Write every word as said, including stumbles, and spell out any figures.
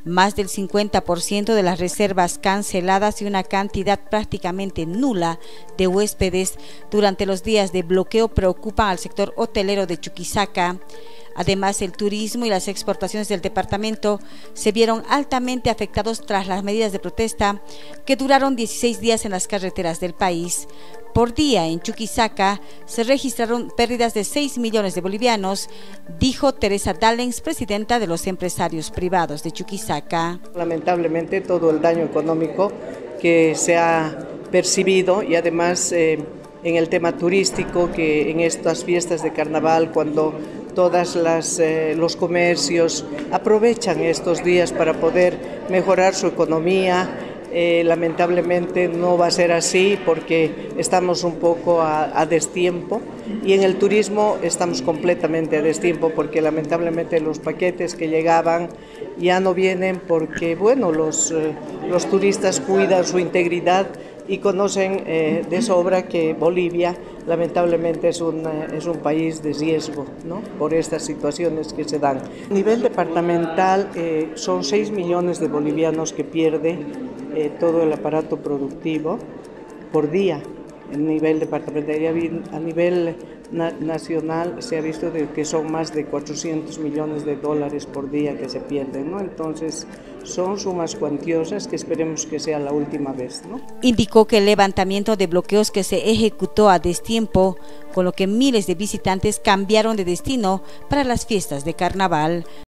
más del cincuenta por ciento de las reservas canceladas y una cantidad prácticamente nula de huéspedes durante los días de bloqueo preocupan al sector hotelero de Chuquisaca. Además, el turismo y las exportaciones del departamento se vieron altamente afectados tras las medidas de protesta que duraron dieciséis días en las carreteras del país. Por día en Chuquisaca se registraron pérdidas de seis millones de bolivianos, dijo Teresa Dallens, presidenta de los empresarios privados de Chuquisaca. Lamentablemente todo el daño económico que se ha percibido y además eh, en el tema turístico, que en estas fiestas de carnaval, cuando todas las eh, los comercios aprovechan estos días para poder mejorar su economía. Eh, lamentablemente no va a ser así porque estamos un poco a, a destiempo, y en el turismo estamos completamente a destiempo porque lamentablemente los paquetes que llegaban ya no vienen porque bueno, los, eh, los turistas cuidan su integridad y conocen eh, de sobra que Bolivia lamentablemente es un, es un país de riesgo, ¿no?, por estas situaciones que se dan. A nivel departamental eh, son seis millones de bolivianos que pierde eh, todo el aparato productivo por día. A nivel departamental y a nivel na nacional se ha visto de que son más de cuatrocientos millones de dólares por día que se pierden, ¿no? Entonces son sumas cuantiosas que esperemos que sea la última vez, ¿no? Indicó que el levantamiento de bloqueos que se ejecutó a destiempo, con lo que miles de visitantes cambiaron de destino para las fiestas de carnaval.